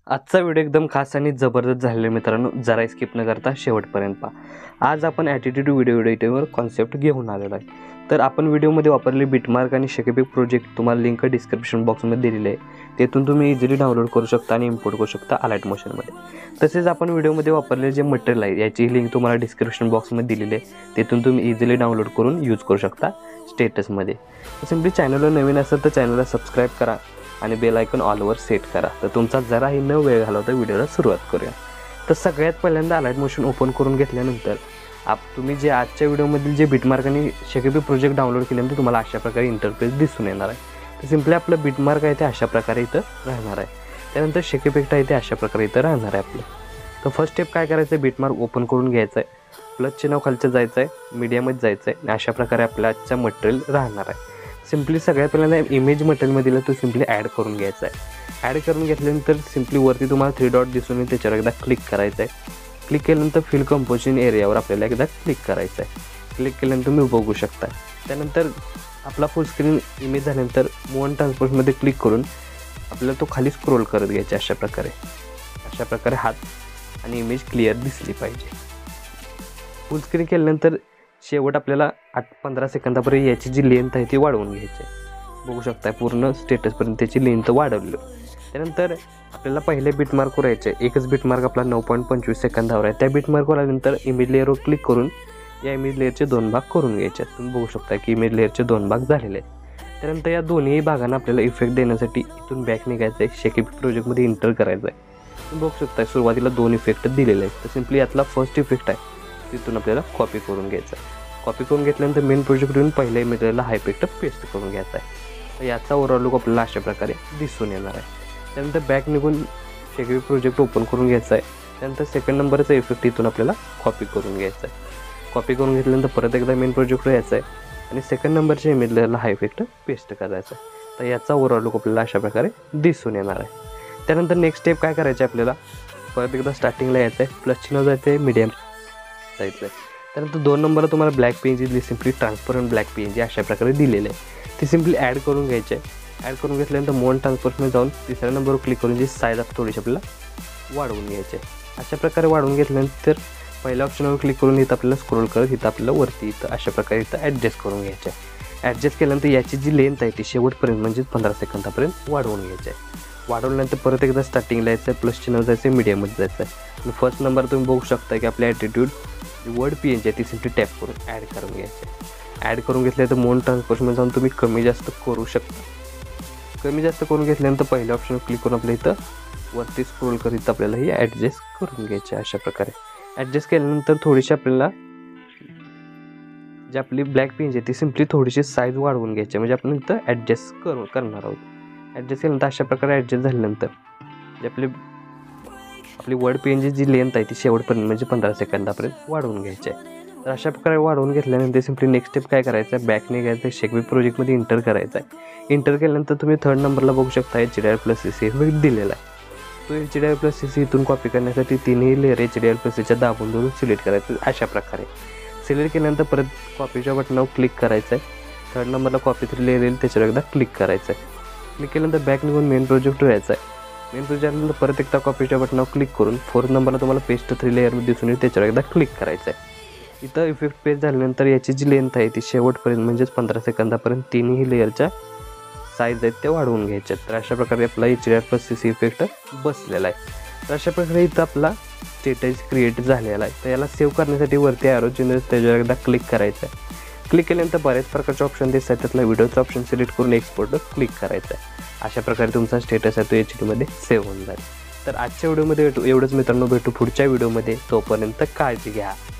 आजचा व्हिडिओ एकदम खास आणि जबरदस्त झालेला मित्रांनो, जरा स्किप न करता शेवटपर्यंत पहा। आज आपण ॲटिट्यूड व्हिडिओ एडिटिंगवर कॉन्सेप्ट घेऊन आलेलो आहे। तर आपण व्हिडिओमध्ये वापरलेले बिटमार्क आणि शेकेपिक प्रोजेक्ट तुम्हाला लिंक डिस्क्रिप्शन बॉक्समध्ये दिलेली आहे। तेथून तुम्ही इझिली डाउनलोड करू शकता आणि इम्पोर्ट करू शकता अलाइट मोशनमध्ये। तसेच आपण व्हिडिओमध्ये वापरलेले जे मटेरियल आहे याची लिंक तुम्हाला डिस्क्रिप्शन बॉक्समध्ये दिलेली आहे। तेथून तुम्ही इझिली डाउनलोड करून यूज करू शकता स्टेटसमध्ये। सिम्पली चॅनलला नवीन असेल तर चॅनलला सबस्क्राईब करा आणि बेल आयकॉन ऑलवर सेट करा। तर तुमचा जराही न वेळ घालवता व्हिडिओला सुरुवात करूया। तर सगळ्यात पहिल्यांदा अलाइट मोशन ओपन करून घेतल्यानंतर तुम्ही जे आजच्या व्हिडिओमधील जे बिटमार्क आणि शेकेपी प्रोजेक्ट डाउनलोड केल्यानंतर तुम्हाला अशा प्रकारे इंटरफेस दिसून येणार आहे। तर सिम्पली आपलं बिटमार्क आहे ते अशा प्रकारे इथं राहणार आहे। त्यानंतर शेकेपिक आहे ते अशा प्रकारे इथं राहणार आहे आपलं। तर फर्स्ट स्टेप काय करायचं आहे, बिटमार्क ओपन करून घ्यायचं आहे, प्लस चिन्ह खालचं जायचं आहे, मीडियामध्ये जायचं आहे आणि अशा प्रकारे आपल्या आजचा मटेरियल राहणार आहे। सिम्पली सगळ्यात पहिल्यांदा इमेज मटेरियलमध्ये दिलं तो सिम्पली ॲड करून घ्यायचा आहे। ॲड करून घेतल्यानंतर सिम्पली वरती तुम्हाला 3 डॉट दिसून येईल, त्याच्यावर एकदा क्लिक करायचं आहे। क्लिक केल्यानंतर फिल कंपोजिशन एरियावर आपल्याला एकदा क्लिक करायचं आहे। क्लिक केल्यानंतर तुम्ही बघू शकता। त्यानंतर आपला फुल स्क्रीन इमेज झाल्यानंतर मूव अँड ट्रान्सपोर्टमध्ये क्लिक करून आपल्याला तो खाली स्क्रोल करत घ्यायचा अशा प्रकारे हात आणि इमेज क्लिअर दिसली पाहिजे। फुल स्क्रीन केल्यानंतर शेवट आपल्याला 15 सेकंदापर्यंत याची जी लेंथ आहे ती वाढवून घ्यायची आहे। बघू शकता पूर्ण स्टेटसपर्यंत त्याची लेंथ वाढवली। त्यानंतर आपल्याला पहिले बिटमार्कवर यायचे, एकच बिटमार्क आपला 9.25 सेकंदावर आहे। त्या बिटमार्कवर आल्यानंतर इमेज लेअरवर क्लिक करून या इमेज लेअरचे 2 भाग करून घ्यायचे। तुम्ही बघू शकता की इमेज लेअरचे 2 भाग झालेले आहेत। त्यानंतर या दोन्ही भागांना आपल्याला इफेक्ट देण्यासाठी इथून बॅक निघायचं आहे, शेकेपी प्रोजेक्टमध्ये इंटर करायचं आहे। तुम्ही बघू शकता सुरुवातीला 2 इफेक्ट दिलेले आहेत। तर सिम्पली यातला फर्स्ट इफेक्ट आहे तिथून आपल्याला कॉपी करून घ्यायचा आहे। कॉपी करून घेतल्यानंतर मेन प्रोजेक्टवरून पहिल्या इमेजला हा इफेक्ट पेस्ट करून घ्यायचा आहे। तर याचा ओव्हरऑल लुक आपल्याला अशा प्रकारे दिसून येणार आहे। त्यानंतर बॅक निघून शेकेपी प्रोजेक्ट ओपन करून घ्यायचा आहे। त्यानंतर सेकंड नंबरचा इफेक्ट इथून आपल्याला कॉपी करून घ्यायचा आहे। कॉपी करून घेतल्यानंतर परत एकदा मेन प्रोजेक्टवर यायचं आहे आणि सेकंड नंबरच्या इमेजला हा इफेक्ट पेस्ट करायचा आहे। तर याचा ओव्हरऑल लुक आपल्याला अशा प्रकारे दिसून येणार आहे। त्यानंतर नेक्स्ट स्टेप काय करायचं आहे, आपल्याला परत एकदा स्टार्टिंगला यायचं आहे, प्लस चिन्ह जायचं आहे, मीडियम जायचं आहे। त्यानंतर 2 नंबरला तुम्हाला ब्लॅक पेज दिली, सिम्पली ट्रान्सपरंट ब्लॅक पेज अशा प्रकारे दिलेले आहे। ती सिम्पली ॲड करून घ्यायचे आहे। ॲड करून घेतल्यानंतर मोन ट्रान्सपोर्टमध्ये जाऊन तिसऱ्या नंबरवर क्लिक करून जी साईज थोडीशी आपल्याला वाढवून घ्यायची आहे। अशा प्रकारे वाढवून घेतल्यानंतर पहिल्या ऑप्शनवर क्लिक करून इथं आपल्याला स्क्रोल करत इथं आपल्याला वरती इथं अशा प्रकारे इथं ॲडजस्ट करून घ्यायचं आहे। ॲडजस्ट केल्यानंतर याची जी लेंथ आहे ती शेवटपर्यंत म्हणजे 15 सेकंदापर्यंत वाढवून घ्यायची आहे। वाढवल्यानंतर परत एकदा स्टार्टिंगला यायचं आहे, प्लस चिन्ह जायचं आहे, मीडियममध्ये जायचं आहे आणि फर्स्ट नंबर तुम्ही बघू शकता की आपल्या ॲटिट्यूड वर्ड PNG आहे ती सिम्पली टॅप करून ॲड करून घ्यायची आहे। ॲड करून घेतल्यानंतर मोन ट्रान्सपोर्टमध्ये जाऊन तुम्ही कमी जास्त करू शकता। कमी जास्त करून घेतल्यानंतर पहिल्या ऑप्शनवर क्लिक करून आपल्या इथं वरती स्क्रोल करीत आपल्याला ही ॲडजस्ट करून घ्यायची आहे। अशा प्रकारे ॲडजस्ट केल्यानंतर थोडीशी आपल्याला जी आपली ब्लॅक पेज आहे ती सिम्पली थोडीशी साईज वाढवून घ्यायची, म्हणजे आपण इथं ॲडजस्ट करणार आहोत। ॲडजस्ट केल्यानंतर अशा प्रकारे ॲडजस्ट झाल्यानंतर जे आपली वर्ड PNG जी लेंथ आहे ती शेवटपर्यंत म्हणजे 15 सेकंदापर्यंत वाढवून घ्यायची आहे। तर अशा प्रकारे वाढवून घेतल्यानंतर सिम्पली नेक्स्ट स्टेप काय करायचं आहे, बॅक निघायचं, शेकेपी प्रोजेक्टमध्ये इंटर करायचं आहे। इंटर केल्यानंतर तुम्ही थर्ड नंबरला बघू शकता HDR+CC इफेक्ट दिलेला आहे। तो HDR+CC इथून कॉपी करण्यासाठी तिन्ही लेअर HDR+CCच्या दाबून धरून सिलेक्ट करायचं अशा प्रकारे। सिलेक्ट केल्यानंतर परत कॉपीच्या बटनावर क्लिक करायचं आहे। थर्ड नंबरला कॉपी 3 लेअर येईल त्याच्यावर एकदा क्लिक करायचं आहे। क्लिक केल्यानंतर बॅक निघून मेन प्रोजेक्टवर यायचं आहे। मेन प्रोजेक्टनंतर परत एकदा कॉपीच्या बटनावर क्लिक करून 4th नंबरला तुम्हाला पेस्ट 3 लेअरमध्ये दिसून येईल त्याच्यावर एकदा क्लिक करायचं आहे। इथं इफेक्ट पेस्ट झाल्यानंतर याची जी लेंथ आहे ती शेवटपर्यंत म्हणजेच 15 सेकंदापर्यंत तिन्ही लेअरच्या साईज आहेत त्या वाढवून घ्यायच्या। तर अशा प्रकारे आपला HDR+CC इफेक्ट बसलेला आहे। तर अशा प्रकारे इथं आपला स्टेटस क्रिएट झालेला आहे। तर याला सेव्ह करण्यासाठी वरती ॲरो चिन्ह त्याच्यावर एकदा क्लिक करायचं आहे। क्लिक केल्यानंतर बऱ्याच प्रकारचे ऑप्शन दिसतात, त्यातला व्हिडिओचा ऑप्शन सिलेक्ट करून एक्सपोर्टवर क्लिक करायचं आहे। अशा प्रकारे तुमचा स्टेटस आहे तो HD मध्ये सेव्ह होऊन जाईल। तर आजच्या व्हिडिओमध्ये एवढंच मित्रांनो, भेटू पुढच्या व्हिडिओमध्ये, तोपर्यंत काळजी घ्या।